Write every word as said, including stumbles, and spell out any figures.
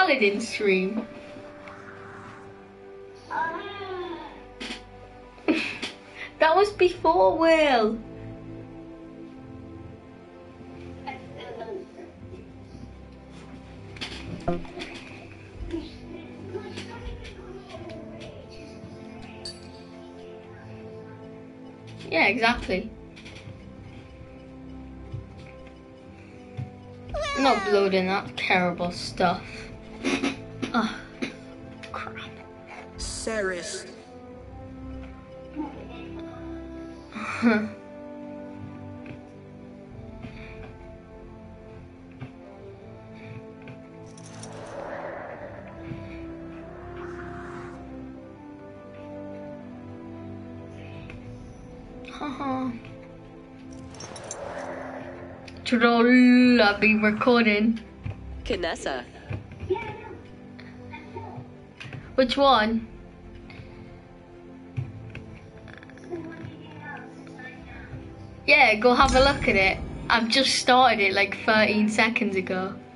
Paladin stream. That was before Will. Yeah, exactly. I'm not uploading that terrible stuff. Ugh. Crap. Ceres. Haha. Troll, I've been recording. Kinessa. Which one? Yeah, go have a look at it. I've just started it like thirteen seconds ago.